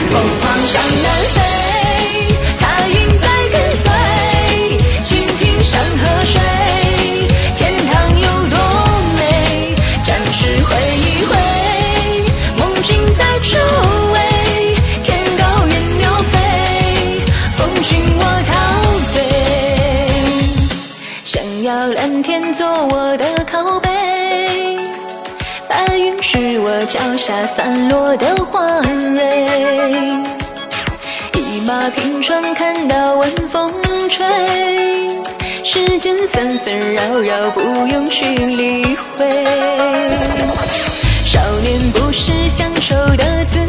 凤凰向南飞，彩云在跟随，倾听山河水，天堂有多美，暂时挥一挥，梦境在周围，天高云鸟飞，风景我陶醉，想要蓝天做我的靠背，白云是我脚下散落的花蕊，一马平川看到晚风吹，世间纷纷扰扰不用去理会，少年不识乡愁的滋